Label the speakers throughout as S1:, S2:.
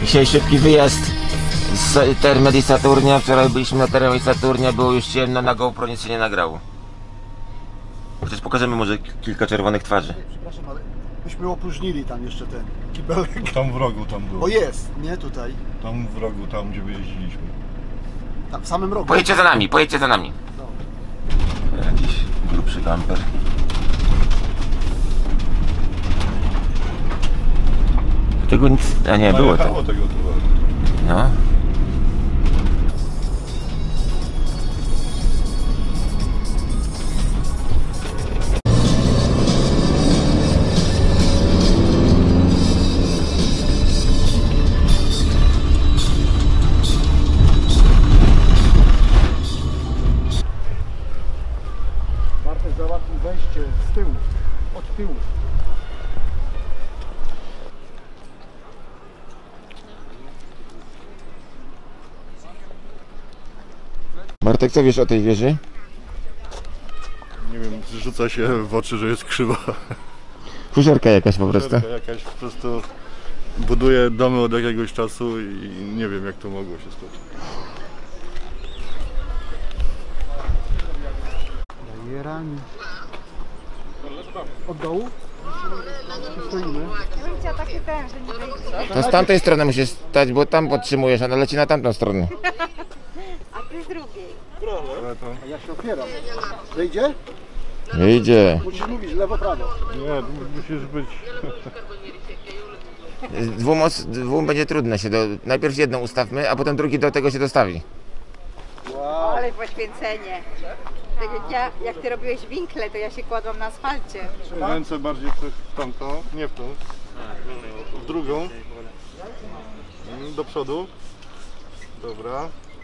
S1: Dzisiaj szybki wyjazd z Termed i Saturnia. Wczoraj byliśmy na Termie i Saturnia, było już ciemno, na GoPro nic się nie nagrało. Chociaż pokażemy może kilka czerwonych twarzy.
S2: Przepraszam, ale myśmy opróżnili tam jeszcze ten kibelek.
S3: Tam w rogu tam było.
S2: Bo jest, nie tutaj.
S3: Tam w rogu, tam gdzie wyjeździliśmy.
S2: Tam w samym rogu.
S1: Pojedźcie za nami, pojedźcie za nami. Jakiś grubszy kamper. Tego nic, a nie, było to.
S3: Tego tu.
S1: No.
S2: Bartek załatwił wejście z tyłu, od tyłu.
S1: Bartek, co wiesz o tej wieży?
S3: Nie wiem, rzuca się w oczy, że jest krzywa.
S1: Fuszerka jakaś po prostu.
S3: Jakaś po prostu buduje domy od jakiegoś czasu i nie wiem, jak to mogło się stać.
S2: Bajerami. Od dołu? Stoimy.
S4: Ja bym chciała taki ten, że nie wejdzie.
S1: To z tamtej strony musisz stać, bo tam podtrzymujesz, ona leci na tamtą stronę.
S4: A ty z drugiej.
S3: Ale to...
S2: A ja się opieram. Wejdzie?
S1: Wyjdzie.
S2: Musisz mówić lewo, prawo.
S3: Nie, musisz być...
S1: Dwóm będzie trudne się najpierw jedną ustawmy, a potem drugi do tego się dostawi.
S2: Wow.
S4: Ale poświęcenie. Tak jak ty robiłeś winkle, to ja się kładłam na asfalcie.
S3: Ręce bardziej w tamtą, nie w tą. W drugą. Do przodu. Dobra.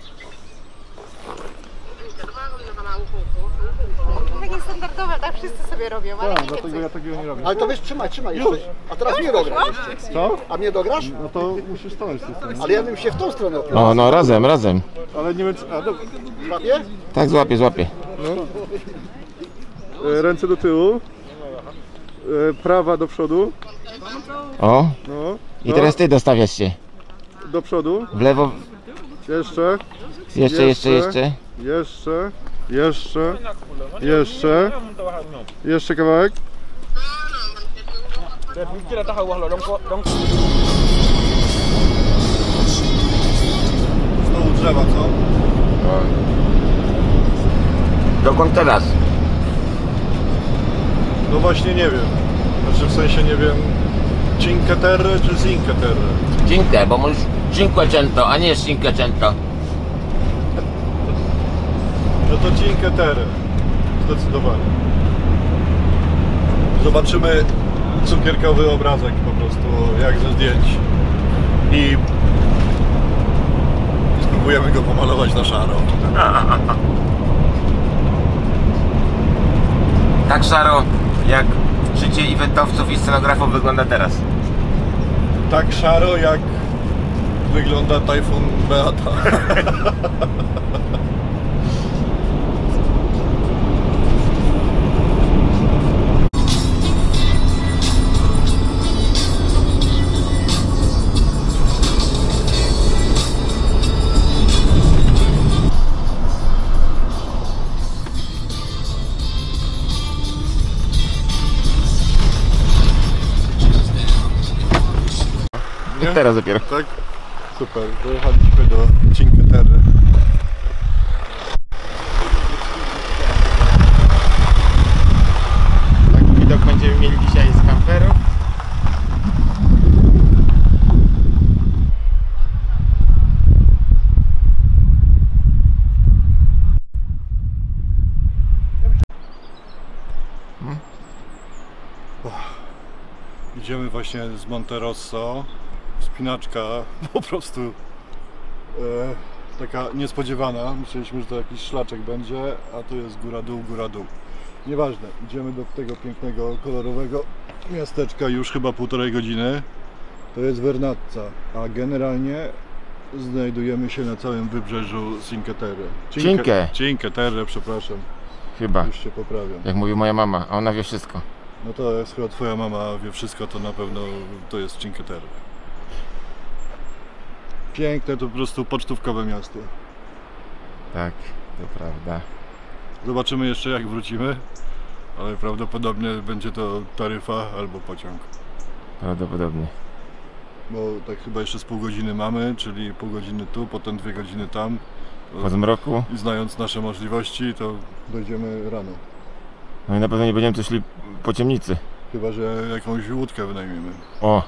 S4: Tak jest standardowe, tak wszyscy sobie robią, ale
S3: Tak,
S4: nie
S3: dlatego
S4: wiem
S3: ja takiego nie robię.
S2: Ale to wiesz, trzymaj jeszcze. A teraz mnie dograsz jeszcze.
S3: Co?
S2: A mnie dograsz?
S3: No to musisz stanąć z tej strony.
S2: Ale ja bym się w tą stronę opierał.
S1: No, razem.
S3: Ale nie wiem czy... A, dobra.
S2: Złapię?
S1: Tak, złapię.
S3: Ręce do tyłu. Prawa do przodu.
S1: O,
S3: No.
S1: i teraz ty dostawiasz się.
S3: Do przodu.
S1: W lewo,
S3: Jeszcze.
S1: jeszcze.
S3: Jeszcze kawałek. Znowu drzewa, co?
S1: Dokąd teraz?
S3: No właśnie nie wiem. Znaczy w sensie nie wiem. Cinque Terre czy Cinque Terre?
S1: Cinque, bo mówisz Cinquecento, a nie Cinquecento.
S3: No to Cinque Terre. Zdecydowanie. Zobaczymy cukierkowy obrazek po prostu, jak ze zdjęć. I spróbujemy go pomalować na szaro.
S1: Tak szaro, jak życie eventowców i scenografów wygląda teraz.
S3: Tak szaro, jak wygląda Tajfun Beata.
S1: Teraz dopiero.
S3: Tak? Super, dojechaliśmy do Cinque Terre.
S1: Taki widok będziemy mieli dzisiaj z kamperu.
S3: Idziemy właśnie z Monte Rosso. Wspinaczka po prostu taka niespodziewana. Myśleliśmy, że to jakiś szlaczek będzie, a tu jest góra dół. Nieważne, idziemy do tego pięknego, kolorowego miasteczka już chyba 1,5 godziny. To jest Vernazza, a generalnie znajdujemy się na całym wybrzeżu Cinque Terre. Cinque Terre, przepraszam.
S1: Chyba,
S3: Już się poprawiam.
S1: jak mówi moja mama, a ona wie wszystko.
S3: No to jest chyba twoja mama wie wszystko, to na pewno to jest Cinque Terre. Piękne, to po prostu pocztówkowe miasto.
S1: Tak, to prawda.
S3: Zobaczymy jeszcze jak wrócimy, ale prawdopodobnie będzie to taryfa albo pociąg.
S1: Prawdopodobnie.
S3: Bo tak chyba jeszcze z pół godziny mamy, czyli pół godziny tu, potem 2 godziny tam.
S1: Po zmroku.
S3: I znając nasze możliwości, to dojdziemy rano.
S1: No i na pewno nie będziemy tu szli po ciemnicy.
S3: Chyba że jakąś łódkę wynajmiemy.
S1: O!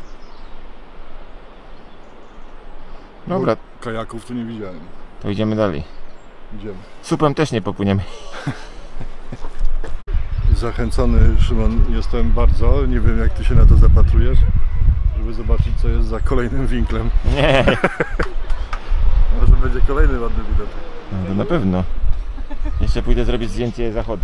S1: Dobra,
S3: Bo kajaków tu nie widziałem.
S1: to idziemy dalej.
S3: Idziemy.
S1: Supem też nie popłyniemy.
S3: Zachęcony, Szymon, jestem bardzo. Nie wiem jak ty się na to zapatrujesz, żeby zobaczyć co jest za kolejnym winklem.
S1: Nie!
S3: Może będzie kolejny ładny widoczek.
S1: No to na pewno. Jeszcze pójdę zrobić zdjęcie zachodu.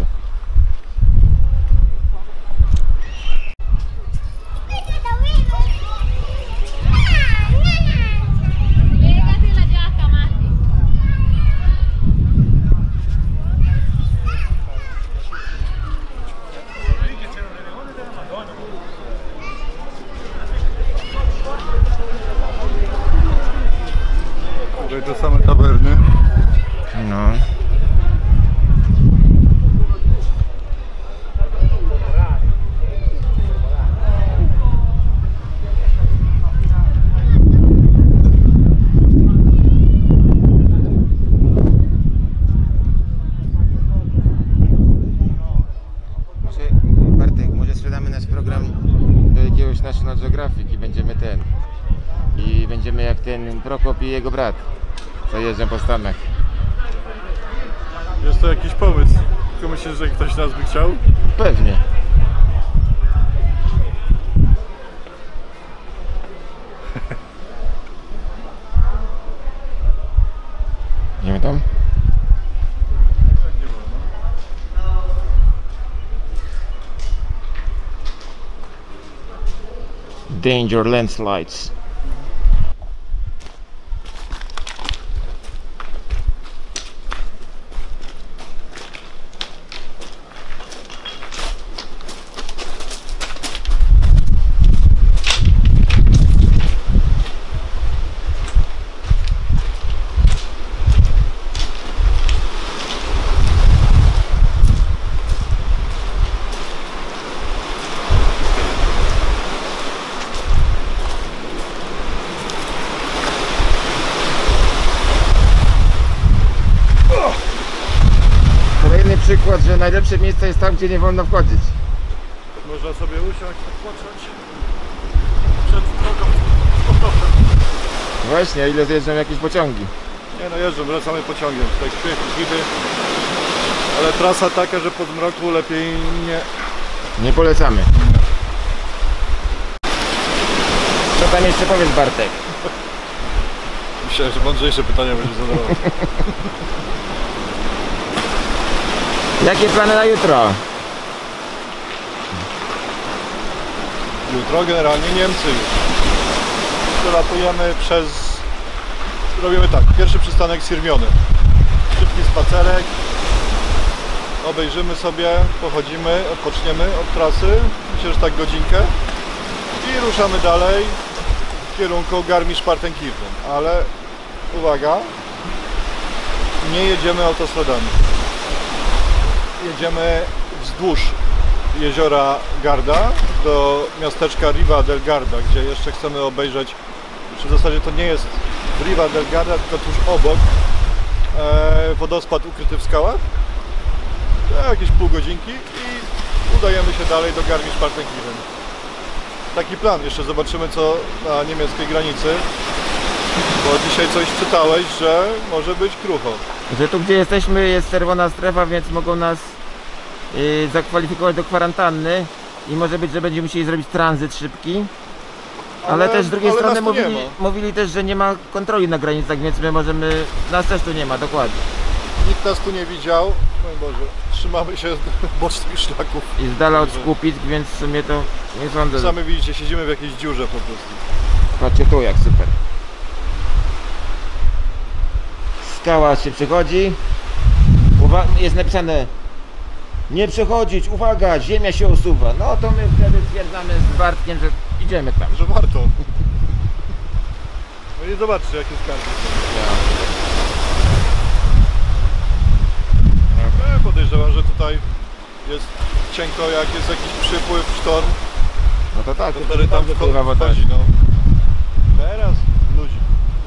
S3: Tutaj te same tawerny.
S1: No. Bartek, może sprzedamy nasz program do jakiegoś National Geographic i będziemy i będziemy jak ten Prokop i jego brat, co jeżdżą po Stanach.
S3: Jest to jakiś pomysł. Tylko myślisz, że ktoś nas by chciał?
S1: Pewnie. Idziemy tam?
S3: Nie wolno.
S1: Danger landslides. Kolejny przykład, że najlepsze miejsce jest tam, gdzie nie wolno wchodzić.
S3: Można sobie usiąść, odpocząć przed drogą z powrotem.
S1: Właśnie, a ile zjeżdżą jakieś pociągi?
S3: Nie no, jeżdżą, wracamy pociągiem. Tutaj śpiech, giby. Ale trasa taka, że pod mroku lepiej nie.
S1: Nie polecamy. Co tam jeszcze powiedz, Bartek?
S3: Myślałem, że mądrzejsze pytania będzie zadawał.
S1: Jakie plany na jutro?
S3: Jutro generalnie Niemcy już. Przelatujemy robimy tak, pierwszy przystanek Sirmione. Szybki spacerek. Obejrzymy sobie, pochodzimy, odpoczniemy od trasy. Myślę, że tak godzinkę. I ruszamy dalej w kierunku Garmisch-Partenkirchen. Ale uwaga, nie jedziemy autostradami. Jedziemy wzdłuż jeziora Garda do miasteczka Riva del Garda, gdzie jeszcze chcemy obejrzeć, czy w zasadzie to nie jest Riva del Garda, tylko tuż obok wodospad ukryty w skałach. Jakieś pół godzinki i udajemy się dalej do Garmisch-Partenkirchen. Taki plan, jeszcze zobaczymy co na niemieckiej granicy, bo dzisiaj coś czytałeś, że może być krucho.
S1: Że tu, gdzie jesteśmy, jest czerwona strefa, więc mogą nas zakwalifikować do kwarantanny i może być, że będziemy musieli zrobić tranzyt szybki. Ale też z drugiej
S3: ale
S1: strony
S3: nas tu nie
S1: mówili też, że nie ma kontroli na granicach, więc my możemy... Nas też tu nie ma, dokładnie.
S3: Nikt nas tu nie widział, mój Boże, trzymamy się bocznych szlaków.
S1: I z dala od skupisk, więc w sumie to nie sądzę, że...
S3: Sami widzicie, siedzimy w jakiejś dziurze po prostu.
S1: Patrzcie tu, jak super. Skała się przechodzi. Jest napisane: nie przechodzić, uwaga, ziemia się usuwa. No to my wtedy stwierdzamy z Bartkiem, że idziemy tam.
S3: Że warto. No i zobaczcie jakie skarby są. Ja podejrzewam, że tutaj jest cienko, jak jest jakiś przypływ, sztorm,
S1: No to tak,
S3: to wtedy tam
S1: wypływa woda.
S3: wchodzi, no. Teraz ludzi.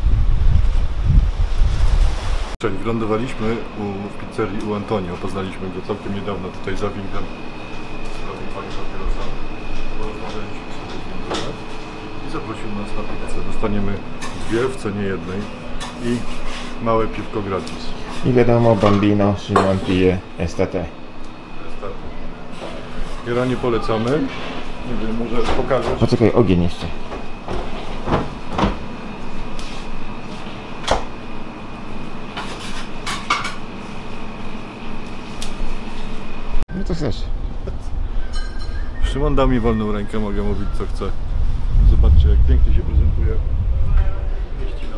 S3: Cześć, wylądowaliśmy w pizzerii u Antonio, poznaliśmy go całkiem niedawno tutaj za winklem. Zrobił panią papierosa, porozmawialiśmy sobie z nim trochę i zaprosił nas na pizzę. Dostaniemy dwie w cenie jednej i małe piwko gratis.
S1: I wiadomo, Bambino, Szymon pije STT.
S3: Jaranie polecamy. Nie wiem, może pokażesz?
S1: Poczekaj, ogień jeszcze. No to chcesz.
S3: Szymon dał mi wolną rękę, mogę mówić co chcę. Zobaczcie jak pięknie się prezentuje. Mieścina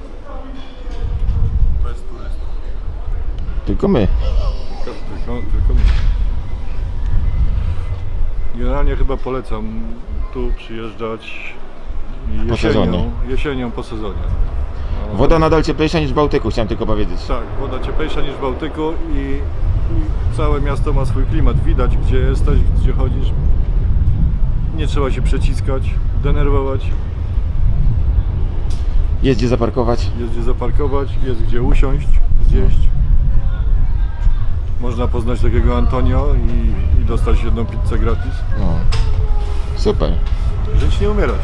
S3: bez turystów.
S1: Tylko my.
S3: Tylko my. Generalnie chyba polecam tu przyjeżdżać jesienią po sezonie. No,
S1: Woda nadal cieplejsza niż w Bałtyku, chciałem tylko powiedzieć.
S3: tak, woda cieplejsza niż w Bałtyku i całe miasto ma swój klimat. Widać gdzie jesteś, gdzie chodzisz. Nie trzeba się przeciskać, denerwować.
S1: Jest gdzie zaparkować.
S3: Jest gdzie zaparkować, jest gdzie usiąść, zjeść. Można poznać takiego Antonio i dostać jedną pizzę gratis.
S1: No. Super.
S3: Żyć nie umierać.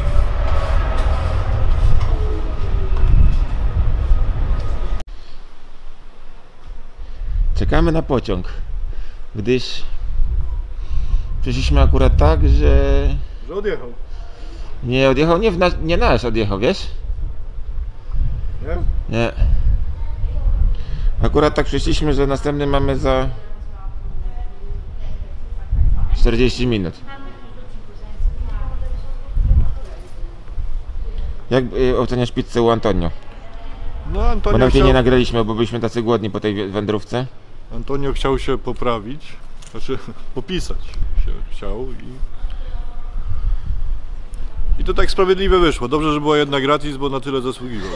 S1: Czekamy na pociąg, gdyż przyszliśmy akurat tak, że
S3: Że odjechał,
S1: nie odjechał, nie nasz odjechał, wiesz?
S3: nie?
S1: Nie. Akurat tak przyszliśmy, że następny mamy za 40 minut. Jak oceniasz pizzę u Antonio?
S3: No
S1: Bo
S3: Antonio
S1: nawet jej nie
S3: chciał,
S1: nagraliśmy, bo byliśmy tacy głodni po tej wędrówce.
S3: Antonio chciał się poprawić, znaczy popisać się chciał i to tak sprawiedliwie wyszło. Dobrze, że była jedna gratis, bo na tyle zasługiwał.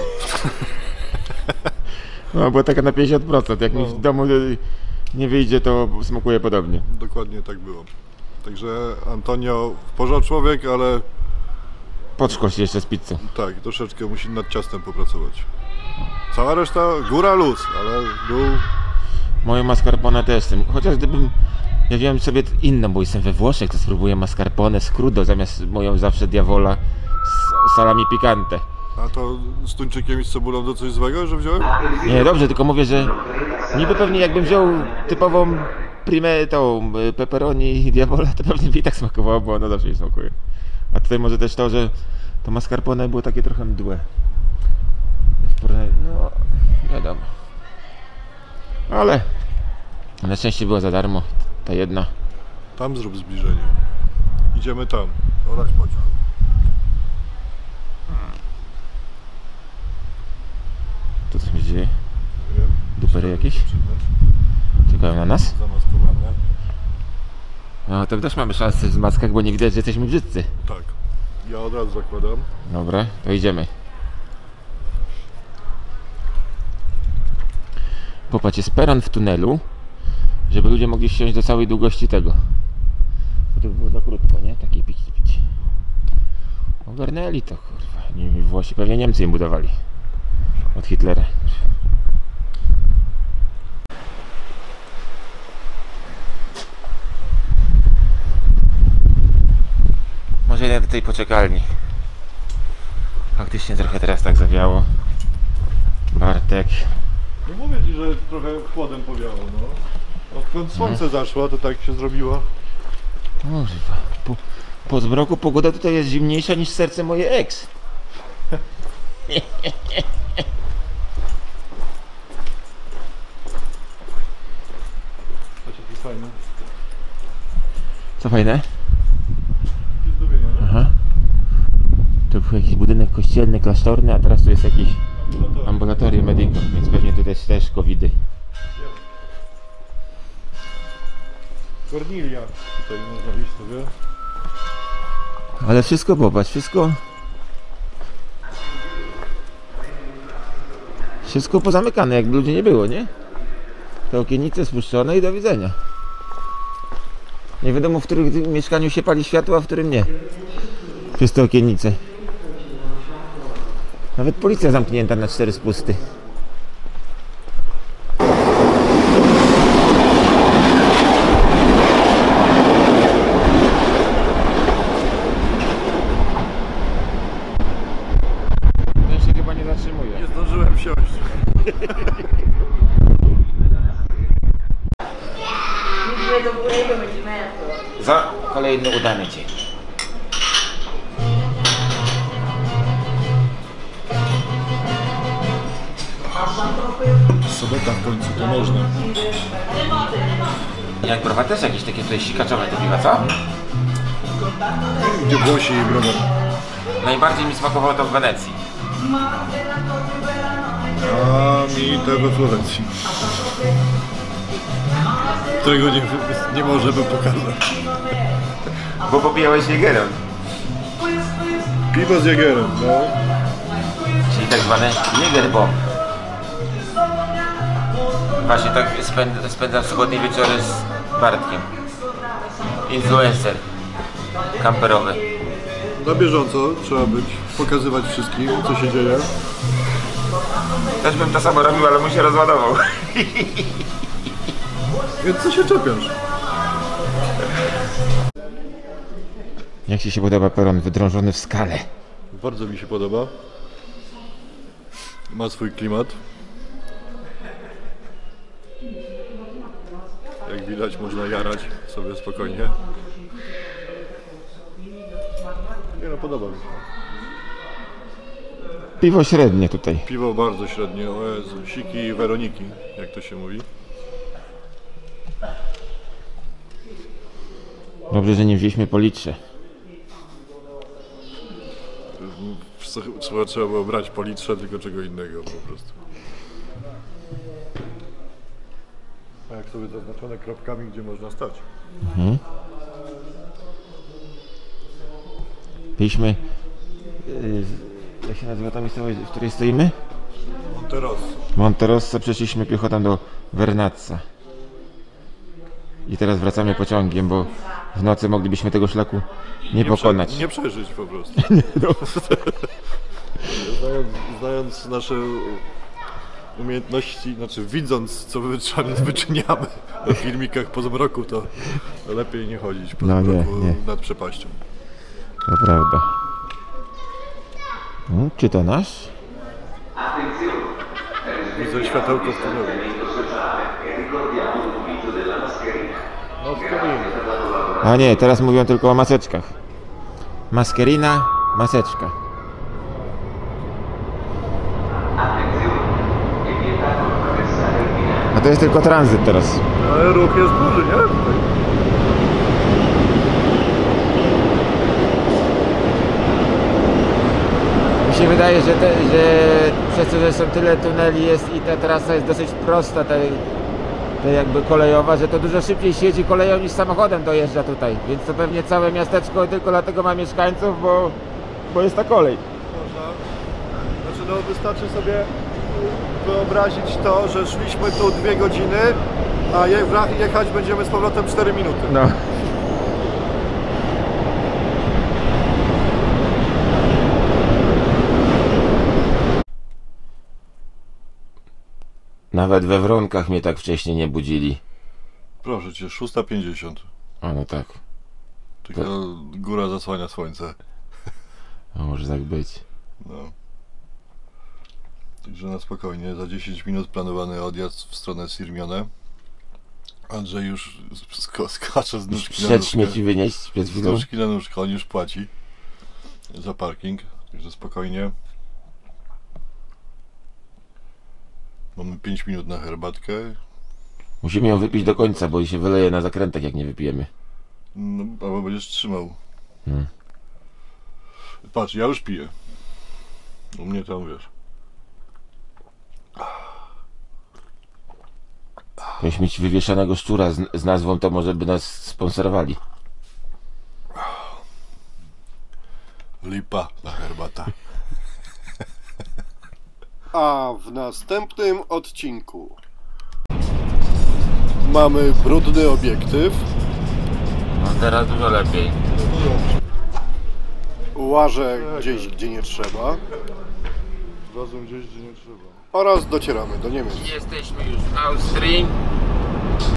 S1: No, bo taka na 50%. Jak mi
S3: No.
S1: w domu nie wyjdzie, to smakuje podobnie.
S3: Dokładnie tak było. Także Antonio porządny człowiek, ale
S1: Podszkol się jeszcze z pizzą.
S3: tak, troszeczkę musi nad ciastem popracować. Cała reszta góra luz, ale dół.
S1: Moją mascarpone też jestem. Chociaż gdybym ja wziąłem sobie inną, bo jestem we Włoszech, to spróbuję mascarpone z crudo zamiast moją zawsze diavola z salami picante.
S3: A to z tuńczykiem i z cebulą to coś złego, że wziąłem?
S1: Nie, dobrze, tylko mówię, że niby pewnie jakbym wziął typową primę, tą pepperoni i diavola, to pewnie by i tak smakowało, bo ono zawsze nie smakuje. A tutaj może też to, że to mascarpone było takie trochę mdłe. W porównaniu, no wiadomo. Ale na szczęście była za darmo, ta jedna.
S3: Tam zrób zbliżenie. Idziemy tam. Orać pociąg.
S1: To co się dzieje?
S3: Nie?
S1: Dupery jakieś?
S3: Dziewczyny.
S1: Czekają na nas?
S3: Zamaskowane.
S1: No to też mamy szansę w maskach, bo nie widać, że jesteśmy brzydcy.
S3: Tak. Ja od razu zakładam.
S1: Dobra, to idziemy. Popatrz, jest peron w tunelu, żeby ludzie mogli wsiąść do całej długości tego. Bo to by było za krótko, nie? Takie pici. Ogarnęli to, kurwa. Nie, Włosi, pewnie Niemcy im budowali. Od Hitlera. Może jedę do tej poczekalni. Faktycznie trochę teraz tak zawiało. Bartek.
S3: No mówię ci, że trochę chłodem powiało, no. Odkąd słońce zaszło, to tak się zrobiło.
S1: Kurwa. Po zmroku pogoda tutaj jest zimniejsza niż serce moje ex.
S3: Patrz, jakie fajne.
S1: Co fajne?
S3: Jakie zdobienia, nie?
S1: Aha. To był jakiś budynek kościelny, klasztorny, a teraz tu jest jakiś ambulatorium medicum, więc pewnie tu też covidy.
S3: Kornilia. Tutaj można iść sobie.
S1: Ale wszystko popatrz, wszystko Wszystko pozamykane, jakby ludzi nie było, nie? Te okiennice spuszczone i do widzenia. Nie wiadomo, w którym mieszkaniu się pali światło, a w którym nie. Przez te okiennice. Nawet policja zamknięta na 4 spusty. Ten się chyba nie zatrzymuje.
S3: Nie zdążyłem wsiąść.
S1: Za kolejny udany dzień.
S3: Sobota w końcu, to można.
S1: Jak browa też jakieś takie tutaj sikaczowe te piwa, co?
S3: Gdzie głosi i browar.
S1: Najbardziej mi smakowało to w Wenecji.
S3: A mi te we Florencji. Którego nie możemy pokazać.
S1: Bo popijałeś Jägerem.
S3: Piwo z Jagerem, no.
S1: Czyli tak zwane Jägerbomb. Właśnie tak spędzam sobotnie wieczory z Bartkiem. Influencer kamperowy.
S3: Na bieżąco trzeba być, pokazywać wszystkim, co się dzieje.
S1: Też bym to samo robił, ale mu się rozładował.
S3: Więc co się czepiasz?
S1: Jak Ci się podoba peron wydrążony w skale?
S3: Bardzo mi się podoba. Ma swój klimat. Jak widać, można jarać sobie spokojnie. Nie no, podoba mi się.
S1: Piwo średnie tutaj.
S3: Piwo bardzo średnie, o Jezu, siki i Weroniki, jak to się mówi.
S1: Dobrze, że nie wzięliśmy po litrze.
S3: Trzeba było brać po litrze, tylko czego innego po prostu. A jak sobie zaznaczone kropkami, gdzie można stać.
S1: Piliśmy... jak się nazywa ta miejscowość, w której stoimy?
S3: Teraz.
S1: Monterosso, przeszliśmy piechotą do Vernazza. I teraz wracamy pociągiem, bo w nocy moglibyśmy tego szlaku nie pokonać.
S3: Nie przeżyć po prostu.
S1: No.
S3: Znając nasze umiejętności, znaczy widząc co wyczyniamy na filmikach po zmroku, to lepiej nie chodzić po
S1: No
S3: zmroku
S1: nie.
S3: nad przepaścią.
S1: To prawda. Czy to nasz?
S3: Widzę światełko w tunelu.
S1: A nie, teraz mówią tylko o maseczkach. Maskerina, maseczka. A to jest tylko tranzyt teraz.
S3: Ale ruch jest duży, nie?
S1: Mi się wydaje, że przez to, że są tyle tuneli jest i ta trasa jest dosyć prosta, ta jakby kolejowa, że to dużo szybciej się jedzie koleją niż samochodem dojeżdża tutaj. Więc to pewnie całe miasteczko tylko dlatego ma mieszkańców, bo jest ta kolej.
S3: Można. Znaczy no wystarczy sobie wyobrazić to, że szliśmy tu 2 godziny, a jechać będziemy z powrotem 4 minuty.
S1: No. Nawet we Wronkach mnie tak wcześnie nie budzili.
S3: Proszę cię, 6:50.
S1: A no tak.
S3: Tylko góra zasłania słońce.
S1: A może tak być.
S3: No. Także na spokojnie, za 10 minut planowany odjazd w stronę Sirmione. Andrzej już skacze z nóżki na
S1: Przed
S3: nóżkę.
S1: śmieci wynieść przed
S3: Z
S1: chwilą.
S3: nóżki na nóżkę, on już płaci za parking, także spokojnie. Mamy 5 minut na herbatkę.
S1: Musimy ją wypić do końca, bo się wyleje na zakrętach, jak nie wypijemy.
S3: No, albo będziesz trzymał.
S1: Hmm.
S3: Patrz, ja już piję. U mnie tam wiesz.
S1: Powinniśmy mieć wywieszonego szczura z nazwą, to może by nas sponsorowali.
S3: Lipa na herbata. A w następnym odcinku mamy brudny obiektyw,
S1: No teraz dużo lepiej.
S3: łażę gdzieś, gdzie nie trzeba
S2: Razem gdzieś, gdzie nie trzeba.
S3: oraz docieramy do Niemiec.
S1: Jesteśmy już w Austrii.